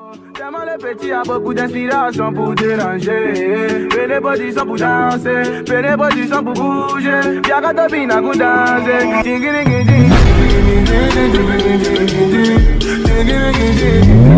Tellement le petit a beaucoup d'inspiration pour déranger. Fais les positions pour danser, fais les positions pour bouger. Y'a qu'à topina pour danser.